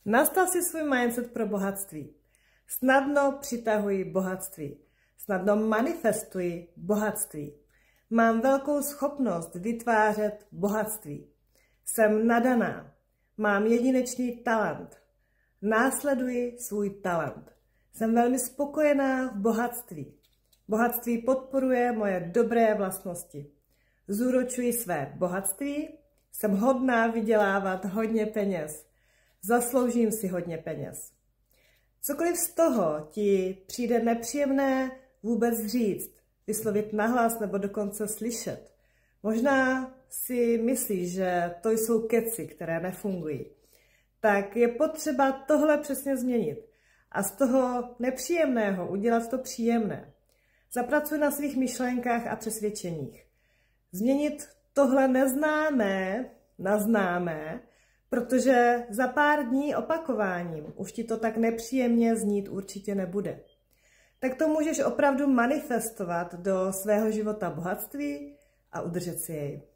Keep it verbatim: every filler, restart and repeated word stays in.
Nastav si svůj mindset pro bohatství. Snadno přitahuji bohatství. Snadno manifestuji bohatství. Mám velkou schopnost vytvářet bohatství. Jsem nadaná. Mám jedinečný talent. Následuji svůj talent. Jsem velmi spokojená v bohatství. Bohatství podporuje moje dobré vlastnosti. Zúročuji své bohatství. Jsem hodná vydělávat hodně peněz. Zasloužím si hodně peněz. Cokoliv z toho ti přijde nepříjemné vůbec říct, vyslovit nahlas nebo dokonce slyšet. Možná si myslíš, že to jsou keci, které nefungují. Tak je potřeba tohle přesně změnit a z toho nepříjemného udělat to příjemné. Zapracuj na svých myšlenkách a přesvědčeních. Změnit tohle neznámé na známé, protože za pár dní opakováním už ti to tak nepříjemně znít určitě nebude. Tak to můžeš opravdu manifestovat do svého života bohatství a udržet si jej.